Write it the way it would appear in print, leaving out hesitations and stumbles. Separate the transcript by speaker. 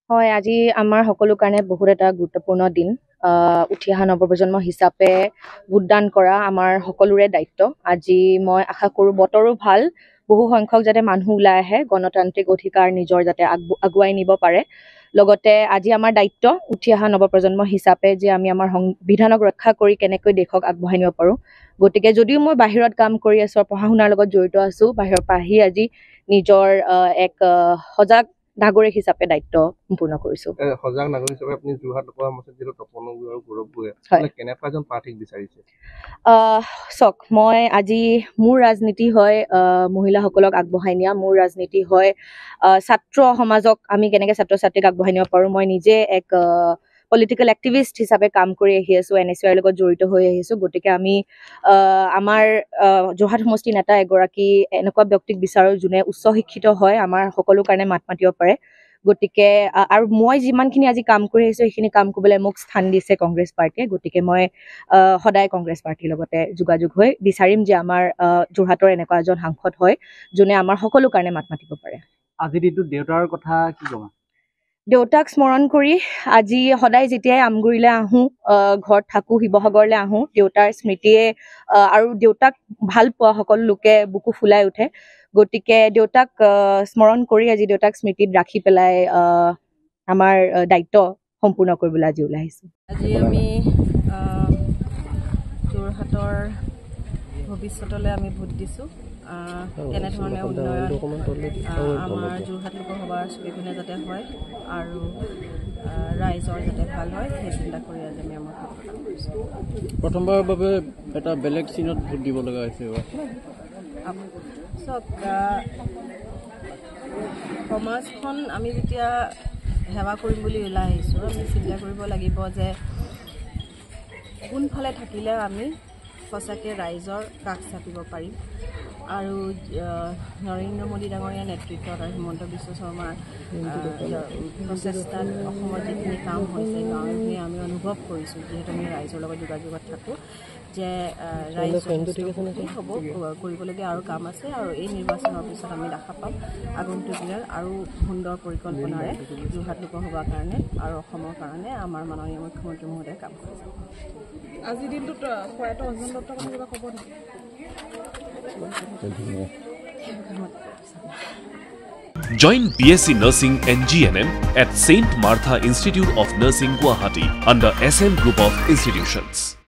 Speaker 1: হয়, আজি আমাৰ সকলো কাৰণে বহুত এটা গুৰুত্বপূৰ্ণ দিন। উঠি অহা নৱপ্ৰজন্ম হিচাপে ভোটদান কৰা আমাৰ সকলোৰে দায়িত্ব। আজি মই আশা কৰোঁ বতৰো ভাল, বহু সংখ্যক যাতে মানুহ ওলাই আহে, গণতান্ত্ৰিক অধিকাৰ নিজৰ যাতে আগুৱাই নিব পাৰে। লগতে আজি আমাৰ দায়িত্ব উঠি অহা নৱপ্ৰজন্ম হিচাপে যে আমি আমাৰ সংবিধানক ৰক্ষা কৰি কেনেকৈ দেশক আগবঢ়াই নিব পাৰোঁ। গতিকে যদিও মই বাহিৰত কাম কৰি আছোঁ, পঢ়া শুনাৰ লগত জড়িত আছোঁ, বাহিৰৰ পৰা আহি আজি নিজৰ এক সজাগ নাগৰিক হিচাপে দায়িত্ব সম্পূৰ্ণ কৰিছোঁ।
Speaker 2: সজাগ নাগৰিক হিচাপে আপুনি যোৰহাট লোকসভা সমষ্টিত যিহেতু তপন গগৈ আৰু গৌৰৱ গগৈ কেনেকুৱা এজন প্ৰাৰ্থীক বিচাৰিছে?
Speaker 1: চাওক, মই আজি মোৰ ৰাজনীতি হয় মহিলাসকলক আগবঢ়াই নিয়া, মোৰ ৰাজনীতি হয় ছাত্ৰ সমাজক আমি কেনেকৈ ছাত্ৰ ছাত্ৰীক আগবঢ়াই নিব পাৰোঁ। মই নিজে এক পলিটিকেল এক্টিভিষ্ট হিচাপে কাম কৰি আহি আছোঁ, NSUIৰ লগত জড়িত হৈ আহিছোঁ। গতিকে আমি আমাৰ যোৰহাট সমষ্টিৰ নেতা এগৰাকী এনেকুৱা ব্যক্তিক বিচাৰোঁ যোনে উচ্চ শিক্ষিত হয়, আমাৰ সকলো কাৰণে মাত মাতিব পাৰে। গতিকে আৰু মই যিমানখিনি আজি কাম কৰি আহিছোঁ সেইখিনি কাম কৰিবলৈ মোক স্থান দিছে কংগ্ৰেছ পাৰ্টীয়ে। গতিকে মই সদায় কংগ্ৰেছ পাৰ্টীৰ লগতে যোগাযোগ হৈ বিচাৰিম যে আমাৰ যোৰহাটৰ এনেকুৱা এজন সাংসদ হয় যোনে আমাৰ সকলো কাৰণে মাত মাতিব পাৰে।
Speaker 2: আজিৰ দিনটোত দেউতাৰ কথা কি ক'বা?
Speaker 1: দেউতাক স্মৰণ কৰি আজি সদায় যেতিয়াই আমগুৰিলৈ আহোঁ, ঘৰত থাকোঁ, শিৱসাগৰলৈ আহোঁ, দেউতাৰ স্মৃতিয়ে আৰু দেউতাক ভাল পোৱা সকলো লোকে বুকু ফুলাই উঠে। গতিকে দেউতাক স্মৰণ কৰি আজি দেউতাক স্মৃতিত ৰাখি পেলাই আমাৰ দায়িত্ব সম্পূৰ্ণ কৰিবলৈ আজি ওলাই আহিছোঁ।
Speaker 3: আজি আমি যোৰহাটৰ ভৱিষ্যতলৈ আমি ভোট দিছোঁ। কেনেধৰণে উন্নয়ন আমাৰ যোৰহাট লোকসভাৰ চুবিকোণে যাতে হয় আৰু ৰাইজৰ যাতে ভাল হয় সেই চিন্তা কৰি আজি আমি আমাৰ ভোট প্ৰদান কৰিছোঁ।
Speaker 4: প্ৰথমবাৰৰ বাবে এটা বেলেগ চিনত ভোট দিব লগা হৈছে।
Speaker 3: চাওক, সমাজখন আমি যেতিয়া সেৱা কৰিম বুলি ওলাই আহিছোঁ, আমি চিন্তা কৰিব লাগিব যে কোনফালে থাকিলে আমি সঁচাকৈ ৰাইজৰ কাষ চাপিব পাৰিম। আৰু নৰেন্দ্ৰ মোদী ডাঙৰীয়াৰ নেতৃত্বত আৰু হিমন্ত বিশ্ব শৰ্মাৰ প্ৰচেষ্টাত অসমত যিখিনি কাম হৈছে, গাঁৱৰখিনি আমি অনুভৱ কৰিছোঁ, যিহেতু আমি ৰাইজৰ লগত যোগাযোগত থাকোঁ, যে ৰাইজ হ'ব, কৰিবলগীয়া আৰু কাম আছে। আৰু এই নিৰ্বাচনৰ পিছত আমি দেখা পাম আগন্তুক দিনত আৰু সুন্দৰ পৰিকল্পনাৰে যোৰহাট লোকসভাৰ কাৰণে আৰু অসমৰ কাৰণে আমাৰ মাননীয় মুখ্যমন্ত্ৰী মহোদয়ে কাম কৰি যাব।
Speaker 5: আজিৰ দিনটোত প্ৰয়াত অঞ্জন দত্তৰ কথা কিবা ক'ব নেকি?
Speaker 6: Join BSc Nursing and GNM at St. Martha Institute of Nursing, Guwahati under SM Group of Institutions.